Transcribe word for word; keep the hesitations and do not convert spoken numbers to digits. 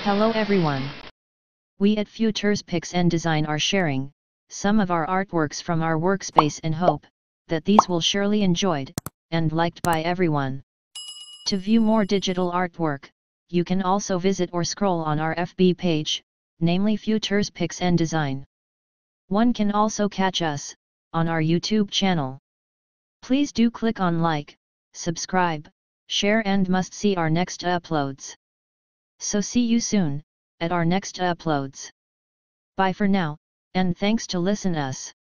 Hello everyone. We at futurzpixndesign are sharing some of our artworks from our workspace and hope that these will surely enjoyed and liked by everyone. To view more digital artwork, you can also visit or scroll on our F B page, namely futurzpixndesign. One can also catch us on our YouTube channel. Please do click on like, subscribe, share and must see our next uploads. So see you soon at our next uploads. Bye for now, and thanks to listen us.